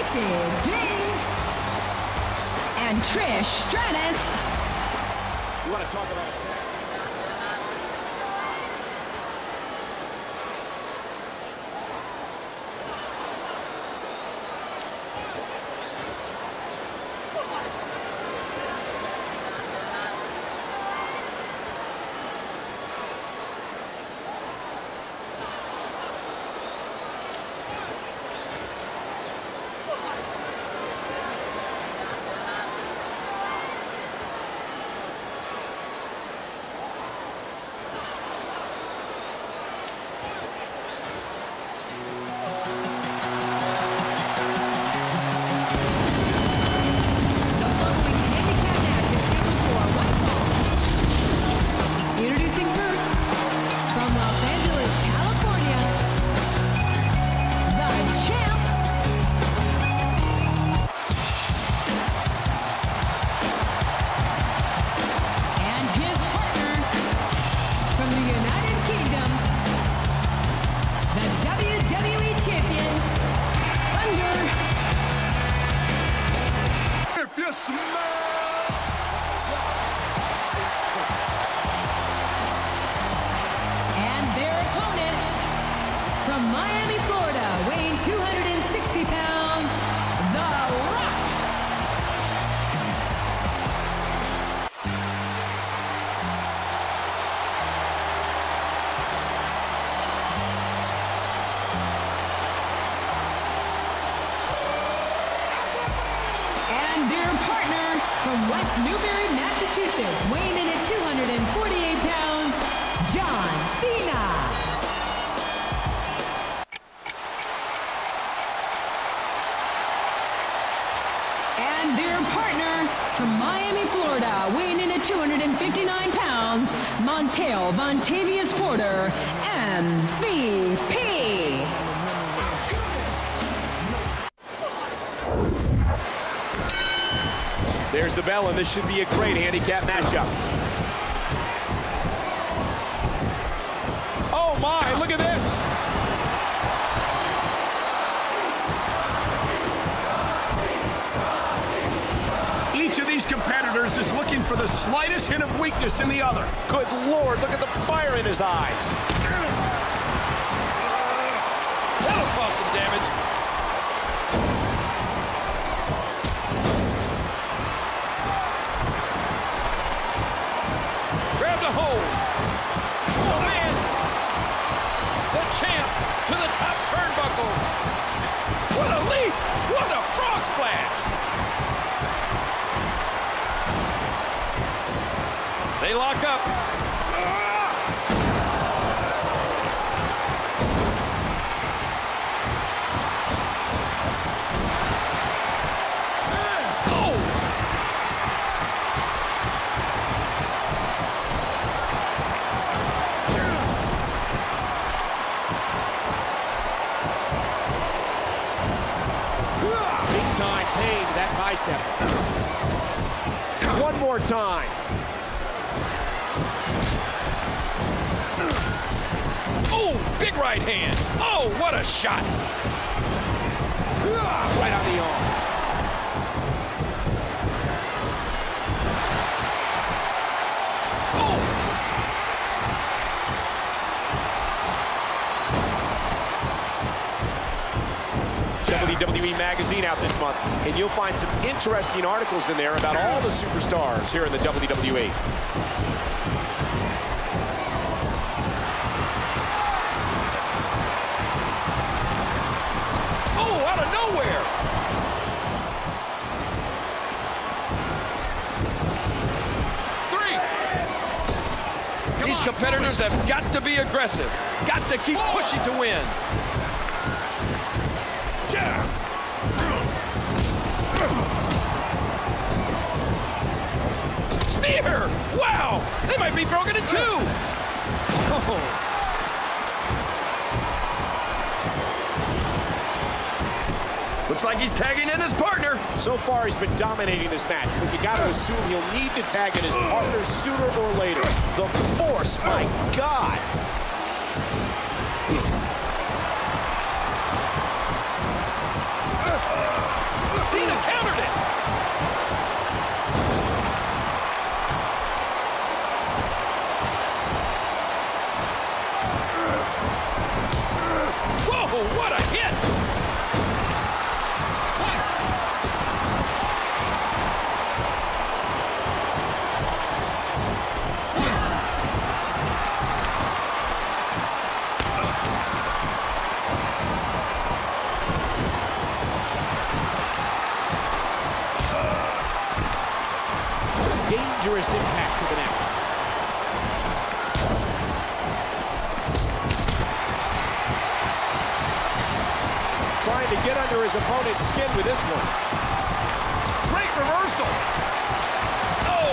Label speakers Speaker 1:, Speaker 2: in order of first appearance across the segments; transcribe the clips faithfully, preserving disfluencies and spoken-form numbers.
Speaker 1: Sid James and Trish Stratus.
Speaker 2: You want to talk about a
Speaker 1: and their opponent from Miami, Florida, weighing two hundred sixty pounds, The Rock. And their partner from West Newbury, Massachusetts, weighing in at two hundred forty-eight pounds, John Cena. And their partner from Miami, Florida, weighing in at two hundred fifty-nine pounds, Montel Vontavious Porter, M V P.
Speaker 2: There's the bell, and this should be a great handicap matchup. Oh my, look at this! Each of these competitors is looking for the slightest hint of weakness in the other. Good Lord, look at the fire in his eyes. That'll cause some damage. Hold. Oh, man. The champ to the top turnbuckle. What a leap. What a frog splash. They lock up. Time pain to that bicep. One more time. Oh, big right hand. Oh, what a shot. Right on the arm. Oh. W W E Magazine out this month, and you'll find some interesting articles in there about all the superstars here in the W W E. Oh, out of nowhere! Three! These competitors have got to be aggressive, got to keep pushing to win. Spear! Wow! They might be broken in two! Oh. Looks like he's tagging in his partner. So far, he's been dominating this match, but you got to assume he'll need to tag in his partner sooner or later. The force, my God! dangerous impact to the neck. Trying to get under his opponent's skin with this one. Great reversal. Oh.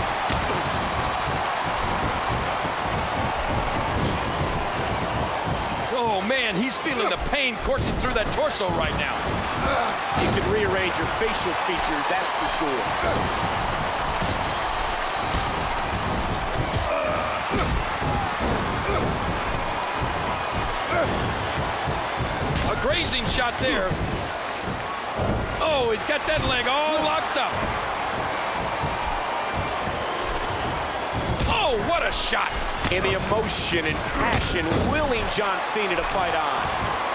Speaker 2: Oh, man, he's feeling the pain coursing through that torso right now. You can rearrange your facial features, that's for sure. A grazing shot there. Oh, he's got that leg all locked up. Oh, what a shot. And the emotion and passion willing John Cena to fight on.